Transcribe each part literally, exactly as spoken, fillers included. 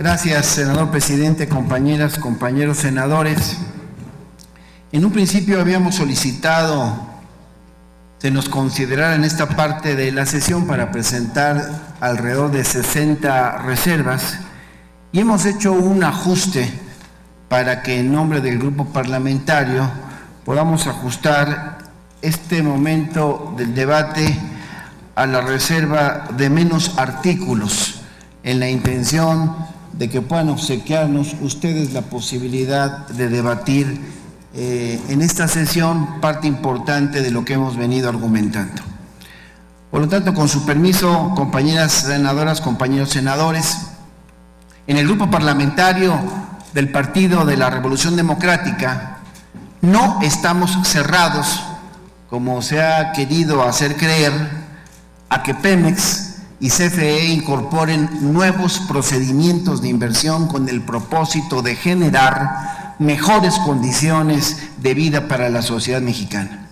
Gracias, senador presidente, compañeras, compañeros senadores. En un principio habíamos solicitado se nos considerara en esta parte de la sesión para presentar alrededor de sesenta reservas y hemos hecho un ajuste para que en nombre del grupo parlamentario podamos ajustar este momento del debate a la reserva de menos artículos, en la intención de que puedan obsequiarnos ustedes la posibilidad de debatir eh, en esta sesión parte importante de lo que hemos venido argumentando. Por lo tanto, con su permiso, compañeras senadoras, compañeros senadores, en el grupo parlamentario del Partido de la Revolución Democrática no estamos cerrados, como se ha querido hacer creer, a que Pemex y C F E incorporen nuevos procedimientos de inversión con el propósito de generar mejores condiciones de vida para la sociedad mexicana.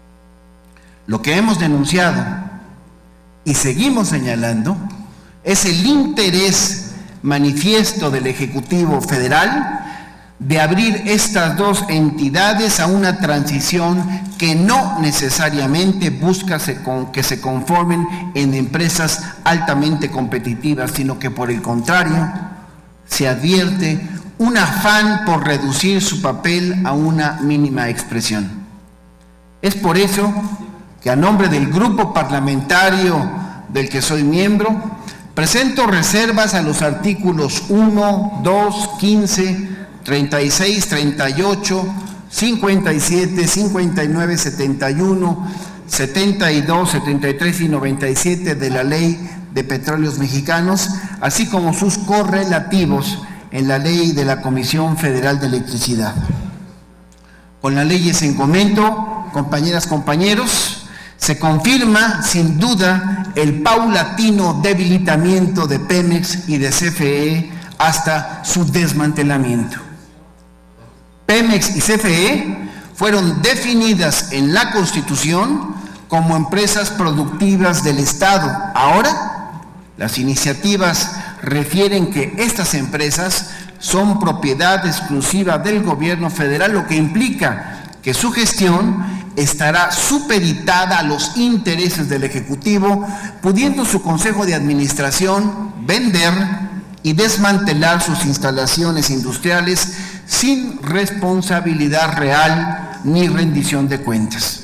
Lo que hemos denunciado y seguimos señalando es el interés manifiesto del Ejecutivo Federal de abrir estas dos entidades a una transición que no necesariamente busca que se conformen en empresas altamente competitivas, sino que por el contrario se advierte un afán por reducir su papel a una mínima expresión. Es por eso que a nombre del grupo parlamentario del que soy miembro, presento reservas a los artículos uno, dos, quince, treinta y seis, treinta y ocho, cincuenta y siete, cincuenta y nueve, setenta y uno, setenta y dos, setenta y tres y noventa y siete de la Ley de Petróleos Mexicanos, así como sus correlativos en la Ley de la Comisión Federal de Electricidad. Con las leyes en comento, compañeras, compañeros, se confirma sin duda el paulatino debilitamiento de Pemex y de C F E hasta su desmantelamiento. Pemex y C F E fueron definidas en la Constitución como empresas productivas del Estado. Ahora, las iniciativas refieren que estas empresas son propiedad exclusiva del gobierno federal, lo que implica que su gestión estará supeditada a los intereses del Ejecutivo, pudiendo su Consejo de Administración vender y desmantelar sus instalaciones industriales sin responsabilidad real ni rendición de cuentas.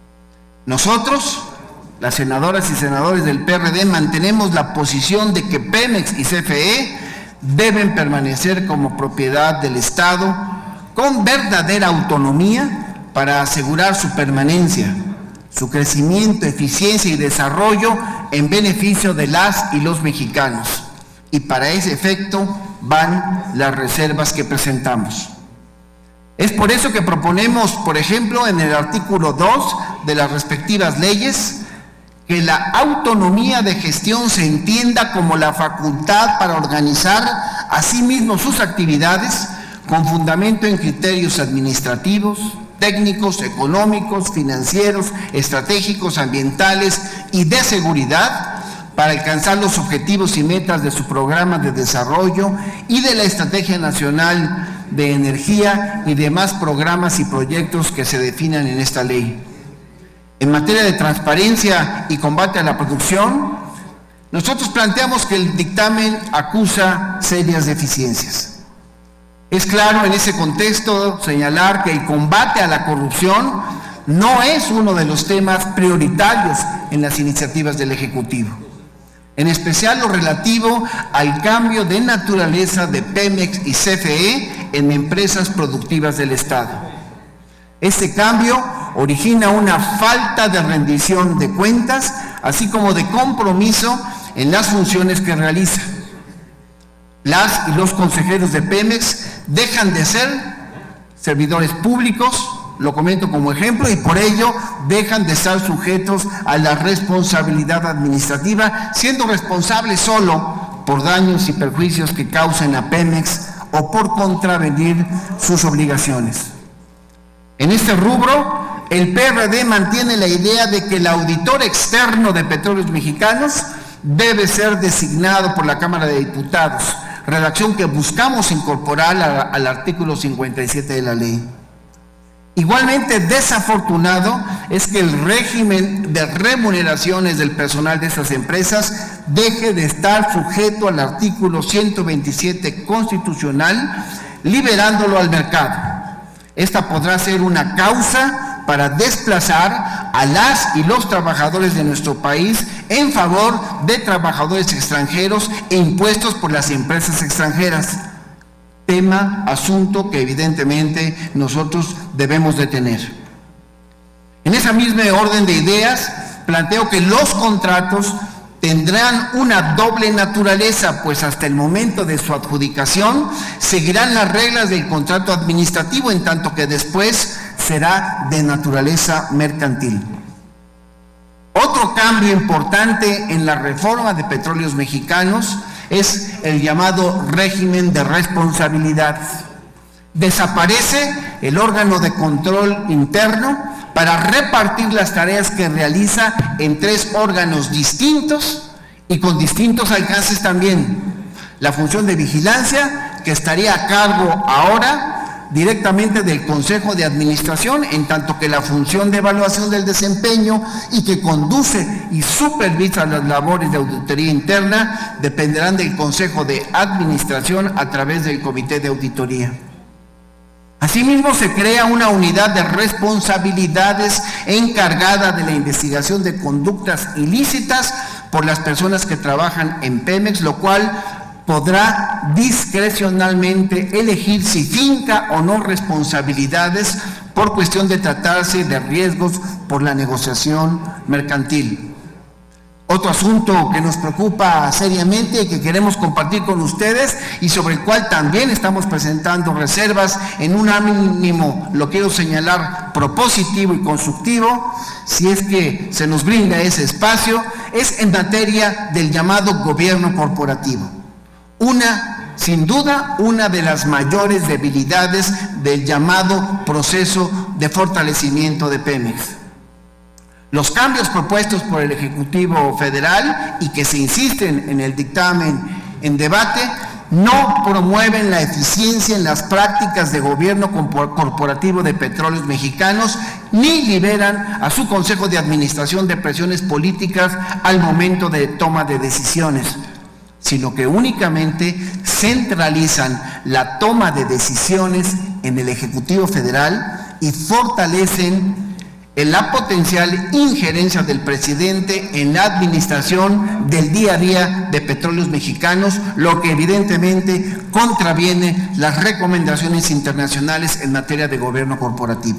Nosotros, las senadoras y senadores del P R D, mantenemos la posición de que Pemex y C F E deben permanecer como propiedad del Estado con verdadera autonomía para asegurar su permanencia, su crecimiento, eficiencia y desarrollo en beneficio de las y los mexicanos. Y para ese efecto van las reservas que presentamos. Es por eso que proponemos, por ejemplo, en el artículo dos de las respectivas leyes, que la autonomía de gestión se entienda como la facultad para organizar a sí mismo sus actividades con fundamento en criterios administrativos, técnicos, económicos, financieros, estratégicos, ambientales y de seguridad, para alcanzar los objetivos y metas de su programa de desarrollo y de la Estrategia Nacional de Energía y demás programas y proyectos que se definan en esta ley. En materia de transparencia y combate a la corrupción, nosotros planteamos que el dictamen acusa serias deficiencias. Es claro en ese contexto señalar que el combate a la corrupción no es uno de los temas prioritarios en las iniciativas del Ejecutivo, en especial lo relativo al cambio de naturaleza de Pemex y C F E en empresas productivas del Estado. Este cambio origina una falta de rendición de cuentas, así como de compromiso en las funciones que realiza. Las y los consejeros de Pemex dejan de ser servidores públicos, lo comento como ejemplo, y por ello dejan de estar sujetos a la responsabilidad administrativa, siendo responsables solo por daños y perjuicios que causen a Pemex o por contravenir sus obligaciones. En este rubro, el P R D mantiene la idea de que el auditor externo de Petróleos Mexicanos debe ser designado por la Cámara de Diputados, redacción que buscamos incorporar al, al artículo cincuenta y siete de la ley. Igualmente desafortunado es que el régimen de remuneraciones del personal de estas empresas deje de estar sujeto al artículo ciento veintisiete constitucional, liberándolo al mercado. Esta podrá ser una causa para desplazar a las y los trabajadores de nuestro país en favor de trabajadores extranjeros e impuestos por las empresas extranjeras. Tema, asunto que evidentemente nosotros debemos de tener. En esa misma orden de ideas, planteo que los contratos tendrán una doble naturaleza, pues hasta el momento de su adjudicación seguirán las reglas del contrato administrativo, en tanto que después será de naturaleza mercantil. Otro cambio importante en la reforma de Petróleos Mexicanos es el llamado régimen de responsabilidad. Desaparece el órgano de control interno para repartir las tareas que realiza en tres órganos distintos y con distintos alcances también. La función de vigilancia, que estaría a cargo ahora directamente del Consejo de Administración, en tanto que la función de evaluación del desempeño y que conduce y supervisa las labores de auditoría interna dependerán del Consejo de Administración a través del Comité de Auditoría. Asimismo, se crea una unidad de responsabilidades encargada de la investigación de conductas ilícitas por las personas que trabajan en Pemex, lo cual podrá discrecionalmente elegir si finca o no responsabilidades por cuestión de tratarse de riesgos por la negociación mercantil. Otro asunto que nos preocupa seriamente y que queremos compartir con ustedes y sobre el cual también estamos presentando reservas en un ánimo, lo quiero señalar, propositivo y constructivo, si es que se nos brinda ese espacio, es en materia del llamado gobierno corporativo. Una, sin duda, una de las mayores debilidades del llamado proceso de fortalecimiento de Pemex. Los cambios propuestos por el Ejecutivo Federal y que se insisten en el dictamen en debate no promueven la eficiencia en las prácticas de gobierno corporativo de Petróleos Mexicanos ni liberan a su Consejo de Administración de presiones políticas al momento de toma de decisiones, sino que únicamente centralizan la toma de decisiones en el Ejecutivo Federal y fortalecen en la potencial injerencia del presidente en la administración del día a día de Petróleos Mexicanos, lo que evidentemente contraviene las recomendaciones internacionales en materia de gobierno corporativo.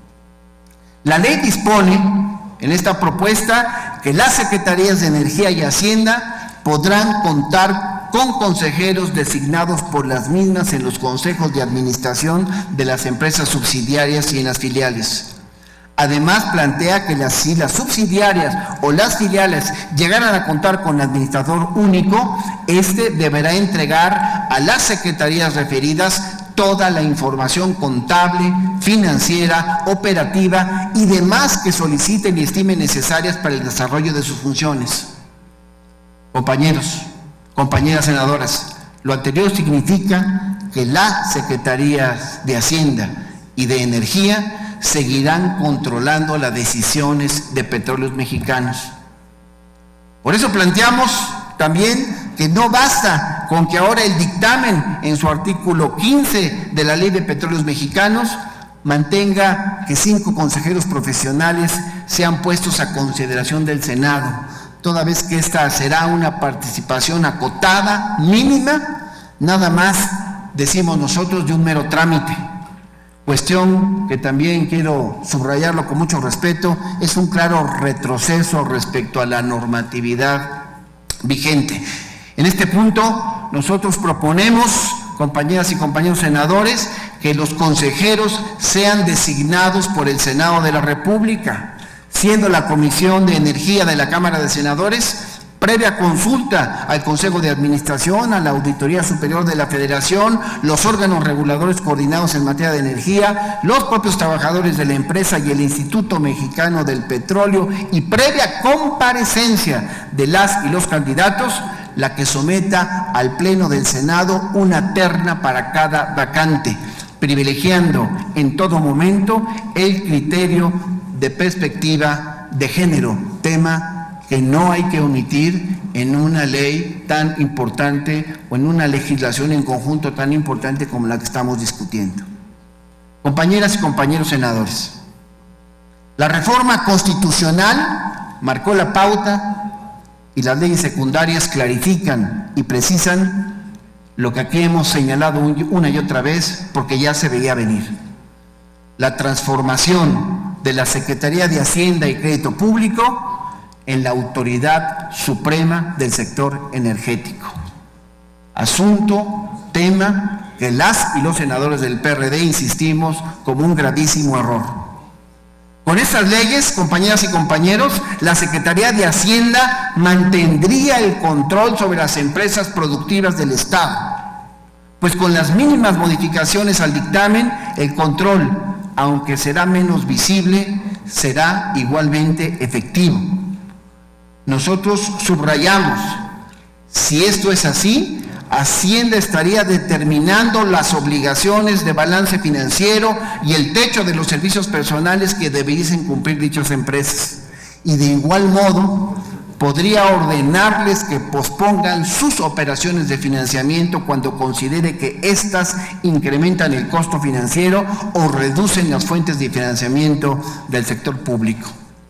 La ley dispone en esta propuesta que las Secretarías de Energía y Hacienda podrán contar con consejeros designados por las mismas en los consejos de administración de las empresas subsidiarias y en las filiales. Además, plantea que las, si las subsidiarias o las filiales llegaran a contar con administrador único, éste deberá entregar a las secretarías referidas toda la información contable, financiera, operativa y demás que soliciten y estimen necesarias para el desarrollo de sus funciones. Compañeros, compañeras senadoras, lo anterior significa que las secretarías de Hacienda y de Energía seguirán controlando las decisiones de Petróleos Mexicanos. Por eso planteamos también que no basta con que ahora el dictamen en su artículo quince de la Ley de Petróleos Mexicanos mantenga que cinco consejeros profesionales sean puestos a consideración del Senado, toda vez que esta será una participación acotada, mínima, nada más, decimos nosotros, de un mero trámite. Cuestión que también quiero subrayarlo con mucho respeto, es un claro retroceso respecto a la normatividad vigente. En este punto, nosotros proponemos, compañeras y compañeros senadores, que los consejeros sean designados por el Senado de la República, siendo la Comisión de Energía de la Cámara de Senadores, previa consulta al Consejo de Administración, a la Auditoría Superior de la Federación, los órganos reguladores coordinados en materia de energía, los propios trabajadores de la empresa y el Instituto Mexicano del Petróleo, y previa comparecencia de las y los candidatos, la que someta al Pleno del Senado una terna para cada vacante, privilegiando en todo momento el criterio de perspectiva de género, tema que no hay que omitir en una ley tan importante o en una legislación en conjunto tan importante como la que estamos discutiendo. Compañeras y compañeros senadores, la reforma constitucional marcó la pauta y las leyes secundarias clarifican y precisan lo que aquí hemos señalado una y otra vez porque ya se veía venir. La transformación de la Secretaría de Hacienda y Crédito Público en la autoridad suprema del sector energético. Asunto, tema que las y los senadores del P R D insistimos como un gravísimo error. Con estas leyes, compañeras y compañeros, la Secretaría de Hacienda mantendría el control sobre las empresas productivas del Estado, pues con las mínimas modificaciones al dictamen, el control, aunque será menos visible, será igualmente efectivo. Nosotros subrayamos, si esto es así, Hacienda estaría determinando las obligaciones de balance financiero y el techo de los servicios personales que debiesen cumplir dichas empresas. Y de igual modo, podría ordenarles que pospongan sus operaciones de financiamiento cuando considere que éstas incrementan el costo financiero o reducen las fuentes de financiamiento del sector público.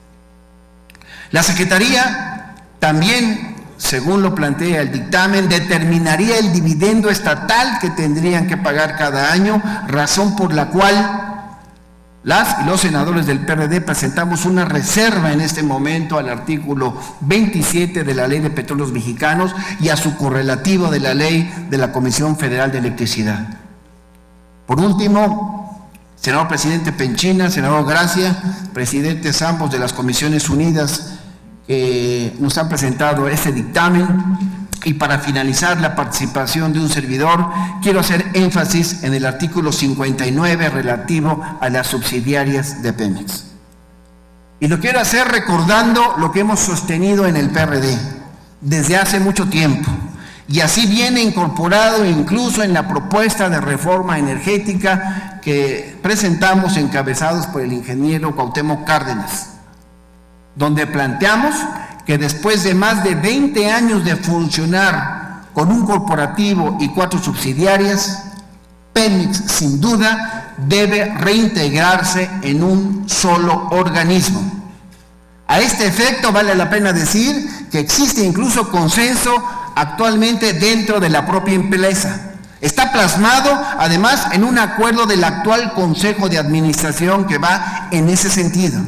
La Secretaría también, según lo plantea el dictamen, determinaría el dividendo estatal que tendrían que pagar cada año, razón por la cual las y los senadores del P R D presentamos una reserva en este momento al artículo veintisiete de la Ley de Petróleos Mexicanos y a su correlativo de la Ley de la Comisión Federal de Electricidad. Por último, senador presidente Penchina, senador Gracia, presidentes ambos de las Comisiones Unidas, Eh, nos han presentado este dictamen, y para finalizar la participación de un servidor, quiero hacer énfasis en el artículo cincuenta y nueve relativo a las subsidiarias de Pemex. Y lo quiero hacer recordando lo que hemos sostenido en el P R D desde hace mucho tiempo, y así viene incorporado incluso en la propuesta de reforma energética que presentamos encabezados por el ingeniero Cuauhtémoc Cárdenas, donde planteamos que después de más de veinte años de funcionar con un corporativo y cuatro subsidiarias, Pemex sin duda debe reintegrarse en un solo organismo. A este efecto vale la pena decir que existe incluso consenso actualmente dentro de la propia empresa. Está plasmado además en un acuerdo del actual Consejo de Administración que va en ese sentido.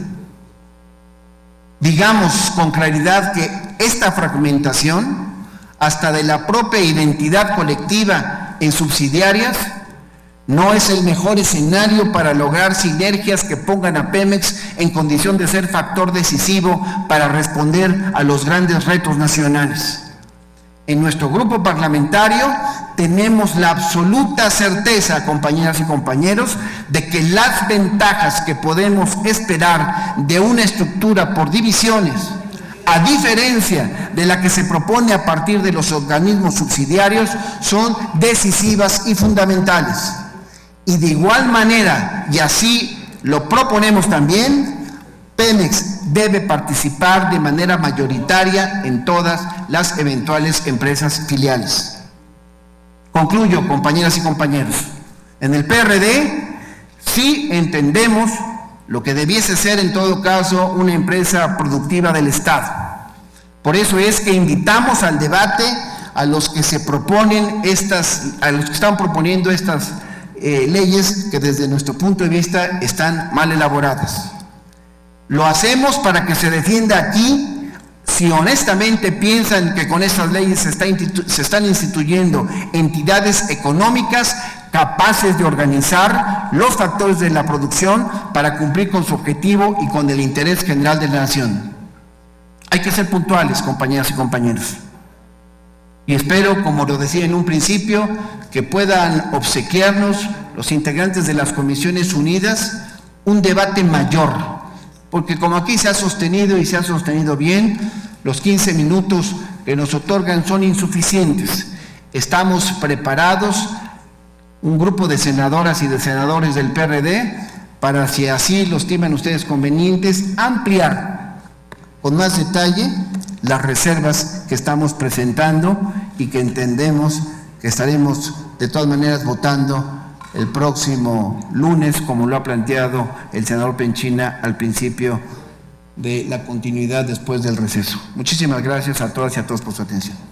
Digamos con claridad que esta fragmentación, hasta de la propia identidad colectiva en subsidiarias, no es el mejor escenario para lograr sinergias que pongan a Pemex en condición de ser factor decisivo para responder a los grandes retos nacionales. En nuestro grupo parlamentario tenemos la absoluta certeza, compañeras y compañeros, de que las ventajas que podemos esperar de una estructura por divisiones, a diferencia de la que se propone a partir de los organismos subsidiarios, son decisivas y fundamentales. Y de igual manera, y así lo proponemos también, Pemex debe participar de manera mayoritaria en todas las eventuales empresas filiales. Concluyo, compañeras y compañeros. En el P R D sí entendemos lo que debiese ser en todo caso una empresa productiva del Estado. Por eso es que invitamos al debate a los que se proponen estas, a los que están proponiendo estas eh, leyes que desde nuestro punto de vista están mal elaboradas. Lo hacemos para que se defienda aquí si honestamente piensan que con estas leyes se, está se están instituyendo entidades económicas capaces de organizar los factores de la producción para cumplir con su objetivo y con el interés general de la nación. Hay que ser puntuales, compañeras y compañeros. Y espero, como lo decía en un principio, que puedan obsequiarnos los integrantes de las Comisiones Unidas un debate mayor, porque como aquí se ha sostenido y se ha sostenido bien, los quince minutos que nos otorgan son insuficientes. Estamos preparados, un grupo de senadoras y de senadores del P R D, para, si así lo estiman ustedes convenientes, ampliar con más detalle las reservas que estamos presentando y que entendemos que estaremos de todas maneras votando el próximo lunes, como lo ha planteado el senador Penchina al principio de la continuidad después del receso. Muchísimas gracias a todas y a todos por su atención.